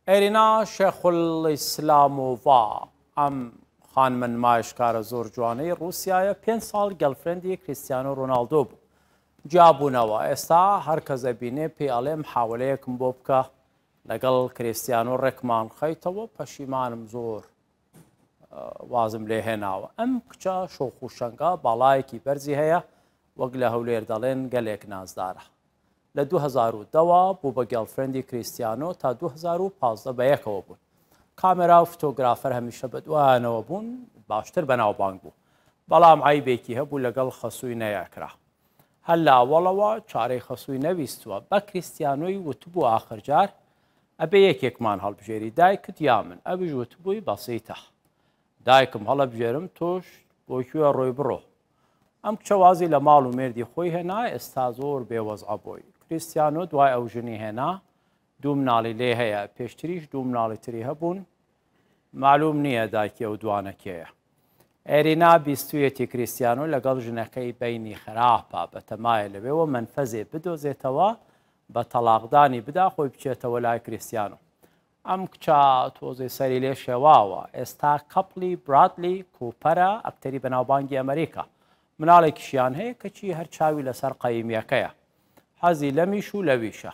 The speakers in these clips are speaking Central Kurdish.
ئێرینا شێخوڵئیسلامۆڤا ئەم خانمە نمایشکارە زۆر جوانەی ڕووسیایە 5 ساڵ گەڵفرێندی کریستیانۆ ڕۆناڵدۆ بوو. جیابوونەوە ئێستا هەر کەس ئەبینێ پێی ئەڵێ محاولەیەکم بۆ بکە لەگەڵ کریستیانۆ ڕێکمان خەیتەوە، پەشیمانم زۆر وازم لێ هێناوە. ئەم کچە شۆخ و شەنگە باڵایەکی بەرزی هەیە، وەک لە هەولێر دەڵێن گەلێک نازدارە. لە 2010 بوو بە گەڵفرێندی کریستیانۆ تا 2015 بەیەکەوە بوون. کامێرا و فتۆگرافەر هەمیشە بەدوایانەوە بوون، باشتر بەناوبانگ بوو، بەڵام عیبێکی هەبوو لەگەڵ خەسووی نەیەکرا. هەر لە ئەوڵەوە چارەی خەسووی نەویستووە، بە کریستیانۆی وتبوو ئاخرجار ئەبێ یەکێکمان هەڵبژێری، دایکت یا من؟ ئەویش وتبووی بەسیتە، دایکم هەڵەبژێرم تۆش بۆ کوێ ڕۆی بڕۆ. ئەم کچە وازی لە ماڵ و مێردی خۆی هێنا، ئێستا زۆر بێوەزعە بۆی. کریستیانۆ دوای ئەو ژنی هێنا، دوو مناڵی لێ هەیە، پێشتریش دوو مناڵی تری هەبوون، معلوم نییە دایکی ئەو دوانە کێیە. ئێرینا بیستویەتی کریستیانۆ لەگەڵ ژنەکەی بەینی خراپە، بەتەمایە لەوێەوە منفەزێ بدۆزێتەوە، بە تەلاقدانی بدا خۆی بچێتەوە لای کریستیانۆ. ئەم کچە تۆزی سەری لێ شێواوە، ئێستا کەپڵی برادلی کوپەرە، ئەکتەری بەناوبانگی ئەمریکا. مناڵێکیشیان هەیە کەچی هەر چاوی لەسەر قەیمیەکەیە، حەزی لەمیش و لەویشە.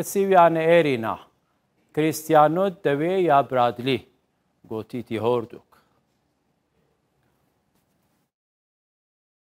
پرسیویانە ئێرینا، کریستیانۆت دەوێ یا برادلی؟ گۆتیتی هۆردوو.